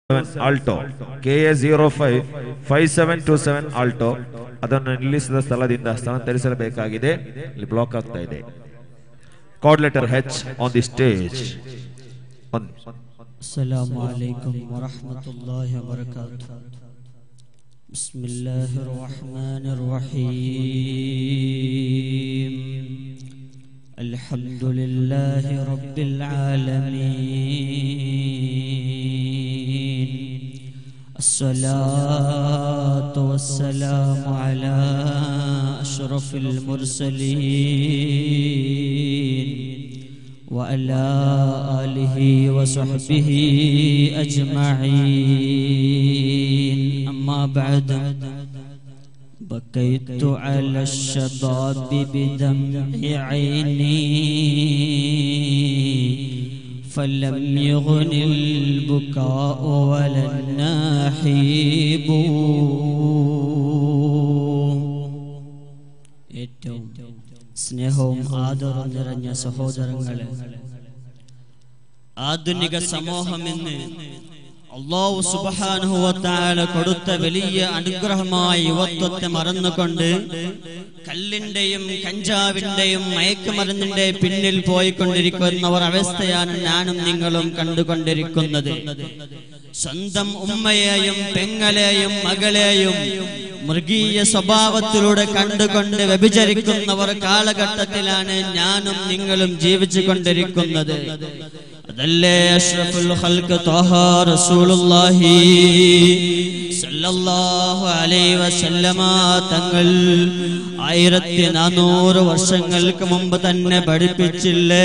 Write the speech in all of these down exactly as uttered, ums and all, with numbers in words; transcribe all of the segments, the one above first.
Alto K A zero five five seven two seven Alto ಅದನ್ನು ನಿಲ್ಲಿಸಿದ ಸ್ಥಳದಿಂದ ಸ್ಥಳಾಂತರಿಸಬೇಕಾಗಿದೆ. ಇಲ್ಲಿ ಬ್ಲಾಕ್ ಆಗ್ತಾ ಇದೆ. Code letter H on the stage. Assalamu alaikum wa rahmatullahi wa barakatuh. Bismillahir rahmanir rahim. Alhamdulillahi rabbil alamin. As-salatu was-salamu ala ashrafil mursalin wa ala alihi wa sahbihi ajma'in. Amma ba'd. بكيت على الشباب بدمع عيني فلم يغن البكاء ولا الناحيب. ഏറ്റവും സ്നേഹവും ആദരവും നിറഞ്ഞ സഹോദരങ്ങളെ, ആധുനിക സമൂഹമെന്ന് അല്ലാഹു സുബ്ഹാനഹു വ തആല കൊടുത്ത വലിയ അനുഗ്രഹമായ യുവത്വത്തെ മറന്നുകൊണ്ട് കല്ലിന്റെയും കഞ്ചാവിന്റെയും മയക്കുമരുന്നിന്റെ പിന്നിൽ പോയിക്കൊണ്ടിരിക്കുന്നവർ അവസ്ഥയാണ് ഞാനും നിങ്ങളും കണ്ടുകൊണ്ടിരിക്കുന്നത്. സ്വന്തം ഉമ്മയെയും പെങ്ങളെയും മകളെയും മൃഗീയ സ്വഭാവത്തിലൂടെ കണ്ടുകൊണ്ട് വ്യഭിചരിക്കുന്നവർ കാലഘട്ടത്തിലാണ് ഞാനും നിങ്ങളും ജീവിച്ചു കൊണ്ടിരിക്കുന്നത്. അതല്ലേ അഷ്റഫുൽ ഖൽഖ് ത്വഹ റസൂലുള്ളാഹി സല്ലല്ലാഹു അലൈഹി വസല്ലമ തങ്ങൾ ആയിരത്തി നാനൂറ് വർഷങ്ങൾക്ക് മുമ്പ് തന്നെ പഠിപ്പിച്ചില്ലേ,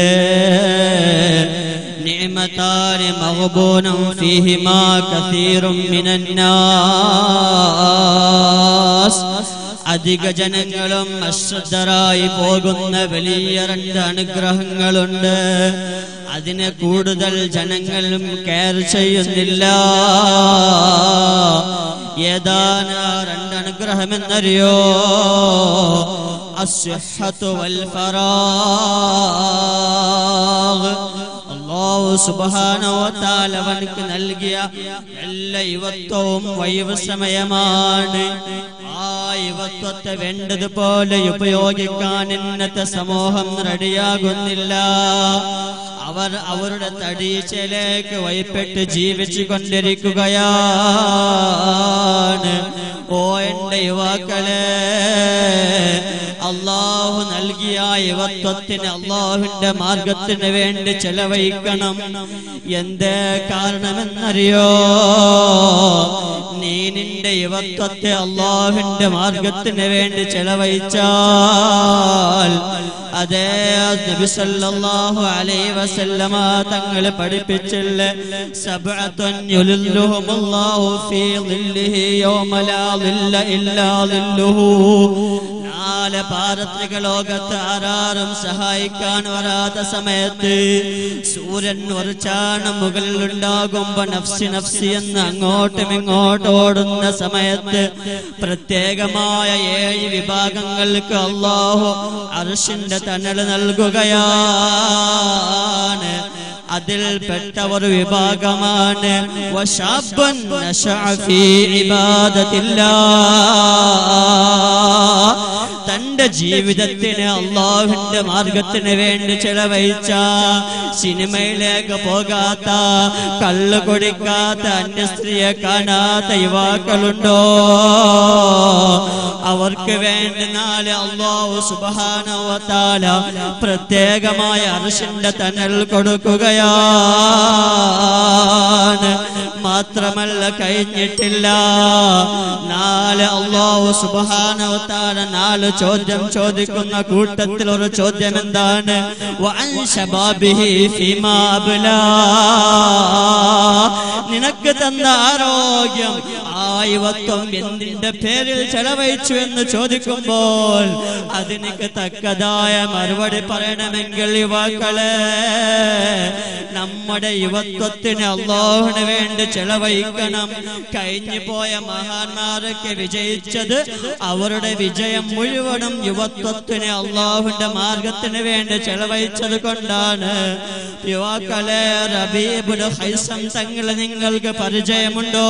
നിഅമതാനി മഗ്ബൂനും ഫീഹിമാ കസീറും മിനന്നാസ്. അധിക ജനങ്ങളും അശ്രദ്ധരായി പോകുന്ന വലിയ രണ്ട് അനുഗ്രഹങ്ങളുണ്ട്. അതിനെ കൂടുതൽ ജനങ്ങളും കെയർ ചെയ്യുന്നില്ല. ഏതാണ് രണ്ട് അനുഗ്രഹമെന്നറിയോ? അസ്സഹ്ഹത്തു വൽ ഫറാഗ്. അല്ലാഹു സുബ്ഹാനഹു വ തആല അവനക്ക് നൽകിയ എല്ലാ യുവത്വവും വൈവ് സമയമാണ്. ആ യുവത്വത്തെ വേണ്ടതുപോലെ ഉപയോഗിക്കാൻ ഇന്നത്തെ സമൂഹം റെഡിയാകുന്നില്ല. അവർ അവരുടെ തടീച്ചയിലേക്ക് വഴിപ്പെട്ട് ജീവിച്ചു കൊണ്ടിരിക്കുകയാണ്. ഓ എന്റെ യുവാക്കളെ, അള്ളാഹു നൽകിയ യുവത്വത്തിന് അള്ളാഹുവിന്റെ മാർഗത്തിന് വേണ്ടി ചെലവഴിക്കണം. എന്തേ കാരണമെന്നറിയോ? നീ നിന്റെ യുവത്വത്തെ അള്ളാഹുവിന്റെ മാർഗത്തിന് വേണ്ടി ചെലവഴിച്ചാൽ അതേ നബി സല്ലല്ലാഹു അലൈഹി വസല്ലമ തങ്ങൾ പഠിപ്പിച്ചില്ലേ, സബ്അത്തുൻ യുലില്ലുഹുമുല്ലാഹു ഫീ ളില്ലിഹി യൗമ ലാ ളില്ല ഇല്ലാ ളില്ലുഹു. നാല് പാരത്രിക ലോകത്ത് ആരാരും സഹായിക്കാൻ വരാത്ത സമയത്ത് സൂര്യൻ ഉറച്ചാണ് മുകളിലുണ്ടാകുമ്പോ നഫ്സി നഫ്സി എന്ന് അങ്ങോട്ടും ഇങ്ങോട്ടും ഓടുന്ന സമയത്ത് പ്രത്യേകമായ ഏഴ് വിഭാഗങ്ങൾക്ക് അല്ലാഹു അർശിന്റെ തണൽ നൽകുകയാണ്. അതിൽ പെട്ട ഒരു വിഭാഗമാണ് വശാബൻ നശഅ ഫീ ഇബാദത്തില്ലാഹ്. തന്റെ ജീവിതത്തിന് അല്ലാഹുവിന്റെ മാർഗത്തിന് വേണ്ടി ചെലവഴിച്ച, സിനിമയിലേക്ക് പോകാത്ത, കള്ള് കുടിക്കാത്ത, അന്യ സ്ത്രീയെ കാണാത്ത യുവാക്കളുണ്ടോ? അവർക്ക് വേണ്ടി നാല് അല്ലാഹു സുബ്ഹാനഹു വ തആല പ്രത്യേകമായ അർശിന്റെ തണൽ കൊടുക്കുകയാണ്. മാത്രമല്ല, കഴിഞ്ഞിട്ടില്ല. നാല് അല്ലാഹു സുബ്ഹാനഹു വ തആല നാല് ചോദ്യം ചോദിക്കുന്ന കൂട്ടത്തിൽ ഒരു ചോദ്യം എന്താണ്? വഅൻ ശബാബിഹി ഫീമാ അബ്ലാ. നിനക്ക് തന്ന ആരോഗ്യം, ആ യുവത്വം എന്തിന്റെ പേരിൽ ചെലവഴിച്ചു എന്ന് ചോദിക്കുമ്പോൾ അതിനൊക്കെ തക്കതായ മറുപടി പറയണമെങ്കിൽ യുവാക്കളെ, നമ്മുടെ യുവത്വത്തിന് അല്ലാഹുവിന് വേണ്ടി ചെലവഴിക്കണം. കഴിഞ്ഞു പോയ മഹാന്മാരൊക്കെ വിജയിച്ചത് അവരുടെ വിജയം മുഴുവൻ മുഴുവനും യുവത്വത്തിന് അള്ളാഹുവിന്റെ മാർഗത്തിന് വേണ്ടി ചെലവഴിച്ചത് കൊണ്ടാണ്. യുവാക്കളെ, റബീബുൽ ഹൈസം തങ്ങളെ നിങ്ങൾക്ക് പരിചയമുണ്ടോ?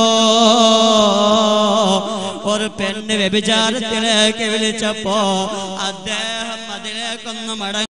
ഒരു പെണ്ണ് വ്യഭിചാരത്തിലേക്ക് വിളിച്ചപ്പോ അദ്ദേഹം അതിലേക്കൊന്നും മടങ്ങി